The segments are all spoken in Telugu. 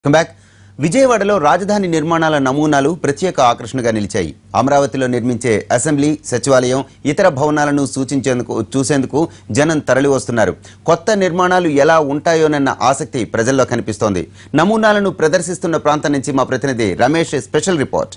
Come back. విజయవాడలో రాజధాని నిర్మాణాల నమూనాలు ప్రత్యేక ఆకర్షణగా నిలిచాయి. అమరావతిలో నిర్మించే అసెంబ్లీ, సచివాలయం, ఇతర భవనాలను చూసేందుకు జనం తరలి వస్తున్నారు. కొత్త నిర్మాణాలు ఎలా ఉంటాయోనన్న ఆసక్తి ప్రజల్లో కనిపిస్తోంది. నమూనాలను ప్రదర్శిస్తున్న ప్రాంతం నుంచి మా ప్రతినిధి రమేష్ స్పెషల్ రిపోర్ట్.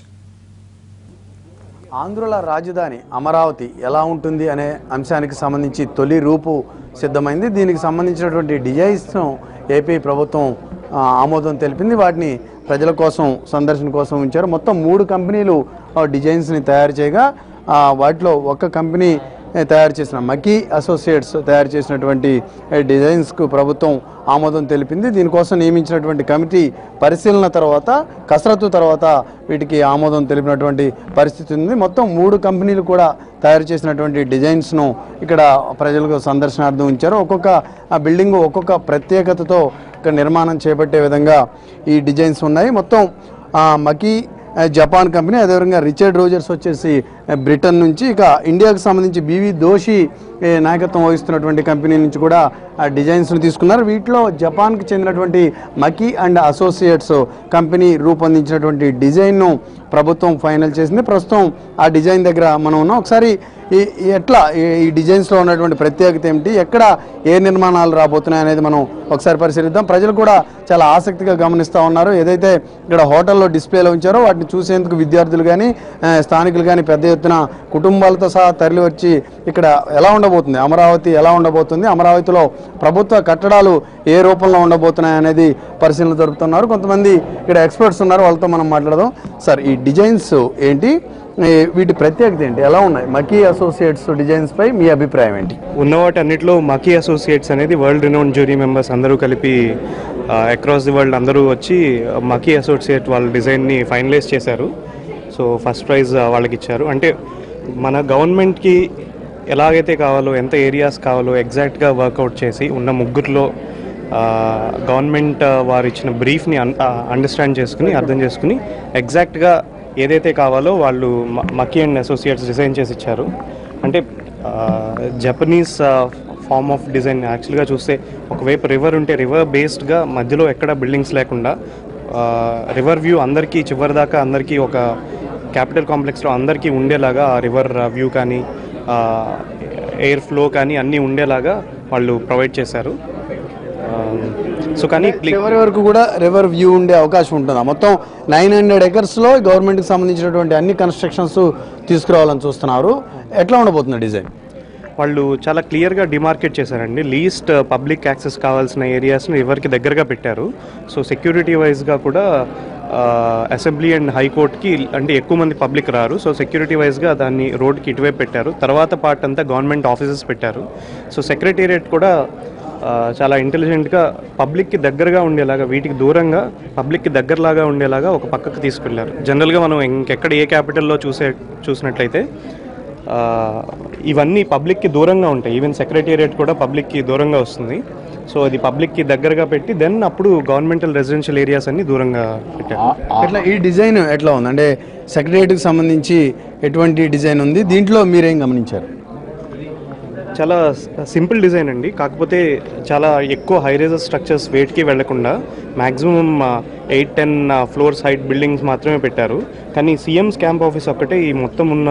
ఆంధ్రుల రాజధాని అమరావతి ఎలా ఉంటుంది అనే అంశానికి సంబంధించి తొలి రూపు సిద్ధమైంది. దీనికి సంబంధించినటువంటి డిజైన్స్ను ఏపీ ప్రభుత్వం ఆమోదం తెలిపింది. వాటిని ప్రజల కోసం, సందర్శన కోసం ఉంచారు. మొత్తం 3 కంపెనీలు డిజైన్స్ని తయారు చేయగా వాటిలో ఒక కంపెనీ తయారు చేసిన మకీ అసోసియేట్స్ తయారు చేసినటువంటి డిజైన్స్కు ప్రభుత్వం ఆమోదం తెలిపింది. దీనికోసం నియమించినటువంటి కమిటీ పరిశీలన తర్వాత, కసరత్తు తర్వాత వీటికి ఆమోదం తెలిపినటువంటి పరిస్థితి ఉంది. మొత్తం 3 కంపెనీలు కూడా తయారు చేసినటువంటి డిజైన్స్ను ఇక్కడ ప్రజలకు సందర్శనార్థం ఉంచారు. ఒక్కొక్క బిల్డింగు ఒక్కొక్క ప్రత్యేకతతో ఇక్కడ నిర్మాణం చేపట్టే విధంగా ఈ డిజైన్స్ ఉన్నాయి. మొత్తం మకీ జపాన్ కంపెనీ, అదేవిధంగా రిచర్డ్ రోజర్స్ వచ్చేసి బ్రిటన్ నుంచి, ఇక ఇండియాకు సంబంధించి బివి దోషి నాయకత్వం వహిస్తున్నటువంటి కంపెనీ నుంచి కూడా ఆ డిజైన్స్ను తీసుకున్నారు. వీటిలో జపాన్కి చెందినటువంటి మకీ అండ్ అసోసియేట్స్ కంపెనీ రూపొందించినటువంటి డిజైన్ను ప్రభుత్వం ఫైనల్ చేసింది. ప్రస్తుతం ఆ డిజైన్ దగ్గర మనం ఉన్నాం. ఒకసారి ఎట్లా ఈ డిజైన్స్లో ఉన్నటువంటి ప్రత్యేకత ఏమిటి, ఎక్కడ ఏ నిర్మాణాలు రాబోతున్నాయి అనేది మనం ఒకసారి పరిశీలిద్దాం. ప్రజలు కూడా చాలా ఆసక్తిగా గమనిస్తూ ఉన్నారు. ఏదైతే ఇక్కడ హోటల్లో డిస్ప్లేలో ఉంచారో వాటిని చూసేందుకు విద్యార్థులు కానీ, స్థానికులు కానీ పెద్ద ఎత్తున కుటుంబాలతో సహా తరలి వచ్చి ఇక్కడ ఎలా ఉండబోతుంది, అమరావతి ఎలా ఉండబోతుంది, అమరావతిలో ప్రభుత్వ కట్టడాలు ఏ రూపంలో ఉండబోతున్నాయి అనేది పరిశీలన జరుపుతున్నారు. కొంతమంది ఇక్కడ ఎక్స్పర్ట్స్ ఉన్నారు, వాళ్ళతో మనం మాట్లాడదాం. సార్, ఈ డిజైన్స్ ఏంటి, వీటి ప్రత్యేకత ఏంటి, ఎలా ఉన్నాయి? మకీ అసోసియేట్స్ డిజైన్స్ పై మీ అభిప్రాయం ఏంటి? ఉన్నవాటి అన్నింటిలో మకీ అసోసియేట్స్ అనేది వరల్డ్ రినౌన్ జ్యూరీ మెంబర్స్ అందరూ కలిపి అక్రాస్ ది వరల్డ్ అందరూ వచ్చి మకీ అసోసియేట్ వాళ్ళ డిజైన్ని ఫైనలైజ్ చేశారు. సో ఫస్ట్ ప్రైజ్ వాళ్ళకి ఇచ్చారు. అంటే మన గవర్నమెంట్కి ఎలాగైతే కావాలో, ఎంత ఏరియాస్ కావాలో ఎగ్జాక్ట్గా వర్కౌట్ చేసి ఉన్న ముగ్గురులో గవర్నమెంట్ వారు ఇచ్చిన బ్రీఫ్ని అండర్స్టాండ్ చేసుకుని, అర్థం చేసుకుని ఎగ్జాక్ట్గా ఏదైతే కావాలో వాళ్ళు మకీ అండ్ అసోసియేట్స్ డిజైన్ చేసి ఇచ్చారు. అంటే జపనీస్ ఫార్మ్ ఆఫ్ డిజైన్ యాక్చువల్గా చూస్తే ఒకవైపు రివర్ ఉంటే రివర్ బేస్డ్గా మధ్యలో ఎక్కడ బిల్డింగ్స్ లేకుండా రివర్ వ్యూ అందరికీ చివరిదాకా అందరికీ ఒక క్యాపిటల్ కాంప్లెక్స్లో అందరికీ ఉండేలాగా ఆ రివర్ వ్యూ కానీ ఎయిర్ ఫ్లో కానీ అన్నీ ఉండేలాగా వాళ్ళు ప్రొవైడ్ చేశారు. సో కానీ చివరి వరకు కూడా రివర్ వ్యూ ఉండే అవకాశం ఉంటుందా? మొత్తం 900 acresలో గవర్నమెంట్కి సంబంధించినటువంటి అన్ని కన్స్ట్రక్షన్స్ తీసుకురావాలని చూస్తున్నారు. ఎట్లా ఉండబోతుంది డిజైన్? వాళ్ళు చాలా క్లియర్గా డిమార్కెట్ చేశారండి. లీస్ట్ పబ్లిక్ యాక్సెస్ కావాల్సిన ఏరియాస్ని రివర్కి దగ్గరగా పెట్టారు. సో సెక్యూరిటీ వైజ్గా కూడా అసెంబ్లీ అండ్ హైకోర్టుకి అంటే ఎక్కువ మంది పబ్లిక్ రారు. సో సెక్యూరిటీ వైజ్గా దాన్ని రోడ్కి ఇటువైపు పెట్టారు. తర్వాత పార్ట్ అంతా గవర్నమెంట్ ఆఫీసెస్ పెట్టారు. సో సెక్రటేరియట్ కూడా చాలా ఇంటెలిజెంట్గా పబ్లిక్కి దగ్గరగా ఉండేలాగా, వీటికి దూరంగా పబ్లిక్కి దగ్గరలాగా ఉండేలాగా ఒక పక్కకు తీసుకెళ్లారు. జనరల్గా మనం ఇంకెక్కడ ఏ క్యాపిటల్లో చూసినట్లయితే ఇవన్నీ పబ్లిక్కి దూరంగా ఉంటాయి. ఈవెన్ సెక్రటేరియట్ కూడా పబ్లిక్కి దూరంగా వస్తుంది. సో అది పబ్లిక్కి దగ్గరగా పెట్టి దెన్ అప్పుడు గవర్నమెంటల్ రెసిడెన్షియల్ ఏరియాస్ అన్ని దూరంగా పెట్టారు. ఎట్లా ఈ డిజైన్ ఎట్లా ఉంది? అంటే సెక్రటేరియట్కి సంబంధించి ఎటువంటి డిజైన్ ఉంది, దీంట్లో మీరేం గమనించారు? చాలా సింపుల్ డిజైన్ అండి. కాకపోతే చాలా ఎక్కువ హై రైజెస్ స్ట్రక్చర్స్ వెయిట్కి వెళ్లకుండా మ్యాక్సిమం 8-10 ఫ్లోర్స్ హైట్ బిల్డింగ్స్ మాత్రమే పెట్టారు. కానీ సీఎంస్ క్యాంప్ ఆఫీస్ ఒక్కటే ఈ మొత్తం ఉన్న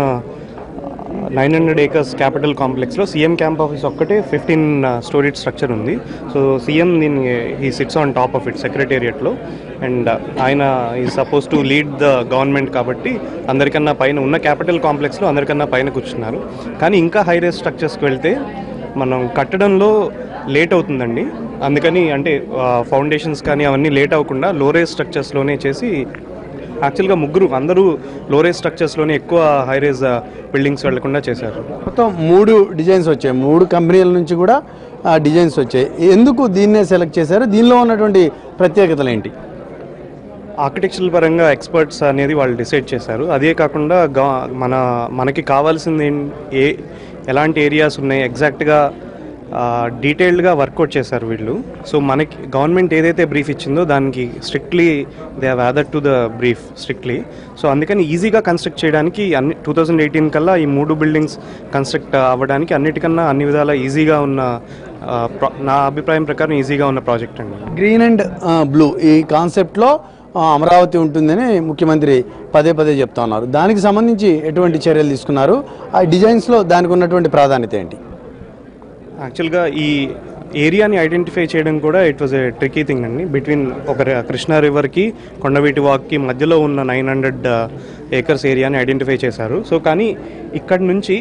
900 acres క్యాపిటల్ కాంప్లెక్స్లో సీఎం క్యాంప్ ఆఫీస్ ఒక్కటే 15 స్టోరీడ్ స్ట్రక్చర్ ఉంది. So CM he sits on top of it సెక్రటేరియట్లో, అండ్ ఆయన ఈ suppose to lead the government కాబట్టి అందరికన్నా పైన ఉన్న క్యాపిటల్ కాంప్లెక్స్లో అందరికన్నా పైన కూర్చున్నారు. కానీ ఇంకా హై రైజ్ స్ట్రక్చర్స్కి వెళ్తే మనం కట్టడంలో లేట్ అవుతుందండి. అందుకని అంటే ఫౌండేషన్స్ కానీ అవన్నీ లేట్ అవ్వకుండా లో రైజ్ స్ట్రక్చర్స్లోనే చేసి యాక్చువల్గా అందరూ లో రైజ్ స్ట్రక్చర్స్లోనే ఎక్కువ హై రైజ్ బిల్డింగ్స్ వెళ్లకుండా చేశారు. మొత్తం 3 డిజైన్స్ వచ్చాయి, 3 కంపెనీల నుంచి కూడా డిజైన్స్ వచ్చాయి. ఎందుకు దీన్నే సెలెక్ట్ చేశారు? దీనిలో ఉన్నటువంటి ప్రత్యేకతలు ఏంటి? ఆర్కిటెక్చరల్ పరంగా ఎక్స్పర్ట్స్ అనేది వాళ్ళు డిసైడ్ చేశారు. అదే కాకుండా మనకి కావాల్సింది ఎలాంటి ఏరియాస్ ఉన్నాయి ఎగ్జాక్ట్గా డీటెయిల్డ్గా వర్కౌట్ చేశారు వీళ్ళు. సో మనకి గవర్నమెంట్ ఏదైతే బ్రీఫ్ ఇచ్చిందో దానికి strictly they have adhere to the brief strictly. So అందుకని ఈజీగా కన్స్ట్రక్ట్ చేయడానికి 2018 కల్లా ఈ 3 బిల్డింగ్స్ కన్స్ట్రక్ట్ అవ్వడానికి అన్నిటికన్నా అన్ని విధాలా ఈజీగా ఉన్న నా అభిప్రాయం ప్రకారం ఈజీగా ఉన్న ప్రాజెక్ట్ అండి. గ్రీన్ అండ్ బ్లూ ఈ కాన్సెప్ట్లో అమరావతి ఉంటుందని ముఖ్యమంత్రి పదే పదే చెప్తా ఉన్నారు. దానికి సంబంధించి ఎటువంటి చర్యలు తీసుకున్నారు? ఆ డిజైన్స్లో దానికి ఉన్నటువంటి ప్రాధాన్యత ఏంటి? యాక్చువల్గా ఈ ఏరియాని ఐడెంటిఫై చేయడం కూడా it was a tricky thing అండి. బిట్వీన్ ఒక కృష్ణా రివర్కి కొండవీటి వాక్కి మధ్యలో ఉన్న 900 ఏకర్స్ ఏరియాని ఐడెంటిఫై చేశారు. సో కానీ ఇక్కడ నుంచి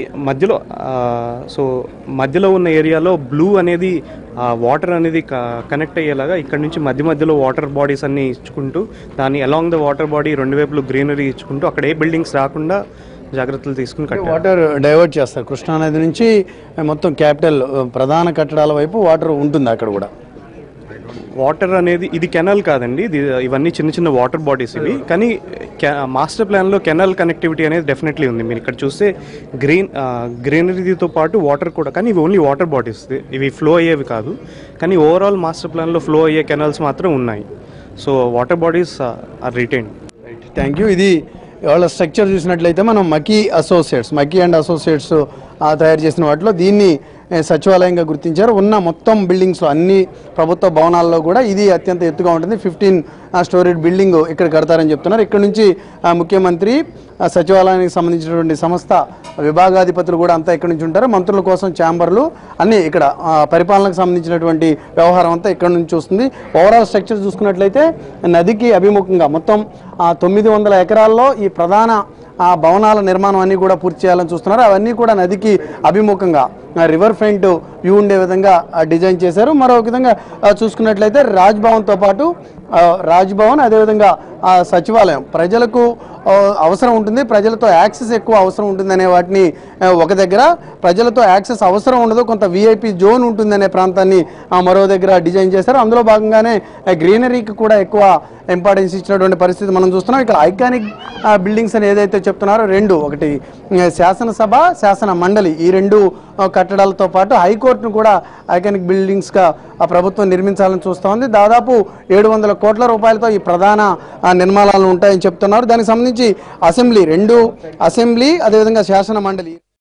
మధ్యలో ఉన్న ఏరియాలో బ్లూ అనేది వాటర్ అనేది కనెక్ట్ అయ్యేలాగా ఇక్కడ నుంచి మధ్యలో వాటర్ బాడీస్ అన్నీ ఇచ్చుకుంటూ దాన్ని అలాంగ్ ద వాటర్ బాడీ రెండు వైపులు గ్రీనరీ ఇచ్చుకుంటూ అక్కడ ఏ బిల్డింగ్స్ రాకుండా జాగ్రత్తలు తీసుకుని వాటర్ డైవర్ట్ చేస్తారు. కృష్ణానది నుంచి మొత్తం క్యాపిటల్ ప్రధాన కట్టడాల వైపు వాటర్ ఉంటుంది. అక్కడ కూడా వాటర్ అనేది ఇది కెనాల్ కాదండి, ఇవన్నీ చిన్న వాటర్ బాడీస్ ఇవి. కానీ మాస్టర్ ప్లాన్లో కెనాల్ కనెక్టివిటీ అనేది డెఫినెట్లీ ఉంది. మీరు ఇక్కడ చూస్తే గ్రీనరీతో పాటు వాటర్ కూడా, కానీ ఇవి ఓన్లీ వాటర్ బాడీస్, ఇవి ఫ్లో అయ్యేవి కాదు. కానీ ఓవరాల్ మాస్టర్ ప్లాన్లో ఫ్లో అయ్యే కెనాల్స్ మాత్రం ఉన్నాయి. So water bodies are retained. Thank you. ఇది వాళ్ళ స్ట్రక్చర్ చూసినట్లయితే మనం మకీ అండ్ అసోసియేట్స్ తయారు చేసిన వాటిలో దీన్ని సచివాలయంగా గుర్తించారు. ఉన్న మొత్తం బిల్డింగ్స్లో అన్ని ప్రభుత్వ భవనాల్లో కూడా ఇది అత్యంత ఎత్తుగా ఉంటుంది. 15 స్టోరీడ్ బిల్డింగ్ ఇక్కడ కడతారని చెప్తున్నారు. ఇక్కడ నుంచి ముఖ్యమంత్రి సచివాలయానికి సంబంధించినటువంటి సంస్థ విభాగాధిపతులు కూడా అంతా ఇక్కడ నుంచి ఉంటారు. మంత్రుల కోసం ఛాంబర్లు అన్నీ ఇక్కడ పరిపాలనకు సంబంధించినటువంటి వ్యవహారం అంతా ఇక్కడ నుంచి వస్తుంది. ఓవరాల్ స్ట్రక్చర్ చూసుకున్నట్లయితే నదికి అభిముఖంగా మొత్తం 900 ఎకరాల్లో ఈ ప్రధాన భవనాల నిర్మాణం అన్నీ కూడా పూర్తి చేయాలని చూస్తున్నారు. అవన్నీ కూడా నదికి అభిముఖంగా రివర్ ఫ్రంట్ వ్యూ ఉండే విధంగా డిజైన్ చేశారు. మరో విధంగా చూసుకున్నట్లయితే రాజ్భవన్తో పాటు రాజ్భవన్ అదేవిధంగా సచివాలయం ప్రజలకు అవసరం ఉంటుంది, ప్రజలతో యాక్సెస్ ఎక్కువ అవసరం ఉంటుందనే వాటిని ఒక దగ్గర, ప్రజలతో యాక్సెస్ అవసరం ఉండదు కొంత విఐపి జోన్ ఉంటుందనే ప్రాంతాన్ని మరో దగ్గర డిజైన్ చేశారు. అందులో భాగంగానే గ్రీనరీకి కూడా ఎక్కువ ఇంపార్టెన్స్ ఇచ్చినటువంటి పరిస్థితి మనం చూస్తున్నాం. ఇక్కడ ఐకానిక్ బిల్డింగ్స్ అని ఏదైతే చెప్తున్నారో రెండు, ఒకటి శాసనసభ, శాసన మండలి, ఈ రెండు కట్టడాలతో పాటు హైకోర్టును కూడా ఐకానిక్ బిల్డింగ్స్గా ప్రభుత్వం నిర్మించాలని చూస్తూ ఉంది. దాదాపు 700 కోట్ల రూపాయలతో ఈ ప్రధాన నిర్మాణాలు ఉంటాయని చెప్తున్నారు. దానికి సంబంధించి అసెంబ్లీ అదేవిధంగా శాసన మండలి